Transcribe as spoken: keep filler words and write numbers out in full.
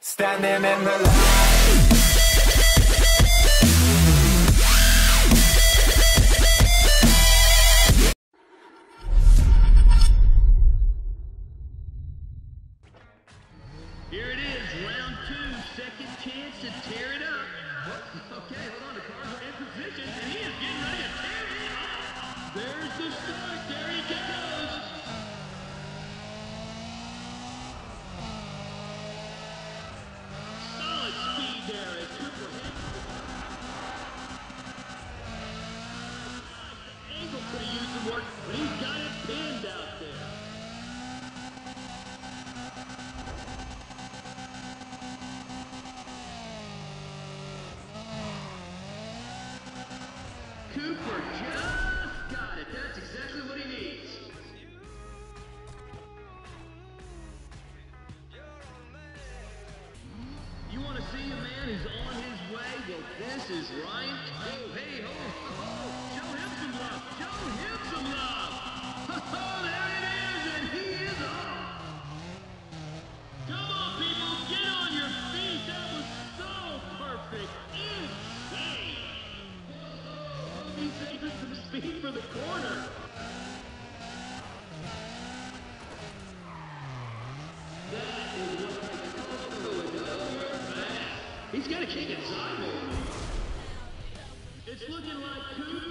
Standing in the light. Here it is, round two, second chance to tear it up. Okay, hold on, the cards are in position, and he is getting ready to tear it up. There's the start, there he goes. Solid speed there as Cooper hit. Angle could have used some work, but he's got it pinned out there. Cooper just got it. That's exactly what he needs. You want to see a man who's on his way? Well, this is Ryan. Oh, hey, ho, ho, ho. Show him some love. Show him some love. Oh, there it is, and he is off. Come on, people. Get on your feet. That was so perfect. Insane. He's saving some speed for the corner. That is what I call another pass. He's got a king inside. It's looking like Cooper